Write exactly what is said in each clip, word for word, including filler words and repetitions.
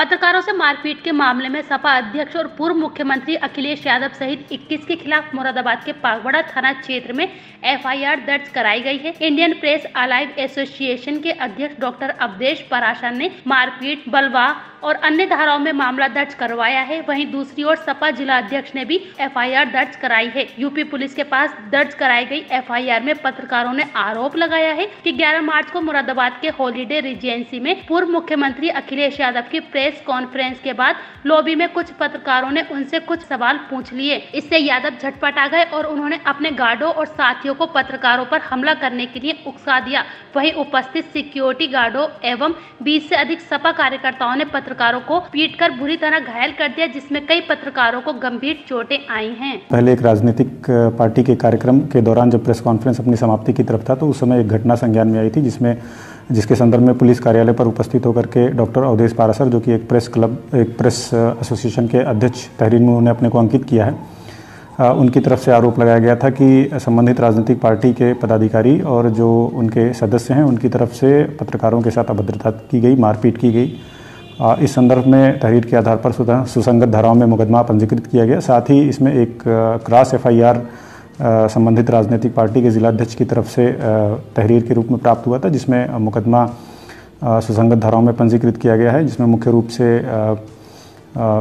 पत्रकारों से मारपीट के मामले में सपा अध्यक्ष और पूर्व मुख्यमंत्री अखिलेश यादव सहित इक्कीस के खिलाफ मुरादाबाद के पागवाड़ा थाना क्षेत्र में एफ आई आर दर्ज कराई गई है। इंडियन प्रेस अलाइव एसोसिएशन के अध्यक्ष डॉक्टर अवधेश पराशर ने मारपीट, बलवा और अन्य धाराओं में मामला दर्ज करवाया है। वहीं दूसरी ओर सपा जिला अध्यक्ष ने भी एफ आई आर दर्ज कराई है। यूपी पुलिस के पास दर्ज कराई गई एफ आई आर में पत्रकारों ने आरोप लगाया है कि ग्यारह मार्च को मुरादाबाद के हॉलीडे रिजेंसी में पूर्व मुख्यमंत्री अखिलेश यादव की प्रेस कॉन्फ्रेंस के बाद लॉबी में कुछ पत्रकारों ने उनसे कुछ सवाल पूछ लिए। इससे यादव झटपट आ गए और उन्होंने अपने गार्डों और साथियों को पत्रकारों पर हमला करने के लिए उकसा दिया। वहीं उपस्थित सिक्योरिटी गार्डों एवं बीस से अधिक सपा कार्यकर्ताओं ने पत्रकारों को पीटकर बुरी तरह घायल कर दिया, जिसमें कई पत्रकारों को गंभीर चोटें आई हैं। पहले एक राजनीतिक पार्टी के कार्यक्रम के दौरान जब प्रेस कॉन्फ्रेंस अपनी समाप्ति की तरफ था तो उस समय एक घटना संज्ञान में आई थी, जिसमें जिसके संदर्भ में पुलिस कार्यालय पर उपस्थित होकर के डॉक्टर अवधेश पाराशर, जो कि एक प्रेस क्लब एक प्रेस एसोसिएशन के अध्यक्ष तहरीर में उन्होंने अपने को अंकित किया है, आ, उनकी तरफ से आरोप लगाया गया था कि संबंधित राजनीतिक पार्टी के पदाधिकारी और जो उनके सदस्य हैं उनकी तरफ से पत्रकारों के साथ अभद्रता की गई, मारपीट की गई। आ, इस संदर्भ में तहरीर के आधार पर सुसंगत धाराओं में मुकदमा पंजीकृत किया गया। साथ ही इसमें एक क्रॉस एफ आई आर संबंधित राजनीतिक पार्टी के जिलाध्यक्ष की तरफ से तहरीर के रूप में प्राप्त हुआ था, जिसमें मुकदमा सुसंगत धाराओं में पंजीकृत किया गया है, जिसमें मुख्य रूप से आ, आ,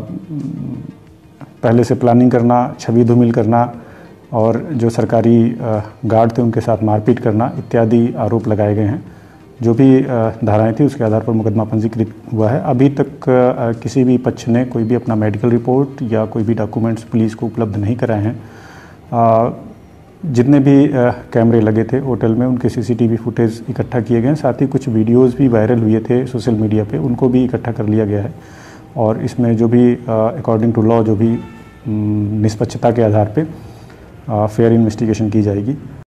पहले से प्लानिंग करना, छवि धूमिल करना और जो सरकारी गार्ड थे उनके साथ मारपीट करना इत्यादि आरोप लगाए गए हैं। जो भी धाराएं थी उसके आधार पर मुकदमा पंजीकृत हुआ है। अभी तक किसी भी पक्ष ने कोई भी अपना मेडिकल रिपोर्ट या कोई भी डॉक्यूमेंट्स पुलिस को उपलब्ध नहीं कराए हैं। आ, जितने भी आ, कैमरे लगे थे होटल में उनके C C T V footage इकट्ठा किए गए हैं। साथ ही कुछ वीडियोस भी वायरल हुए थे सोशल मीडिया पे, उनको भी इकट्ठा कर लिया गया है और इसमें जो भी अकॉर्डिंग टू लॉ जो भी निष्पक्षता के आधार पे फेयर इन्वेस्टिगेशन की जाएगी।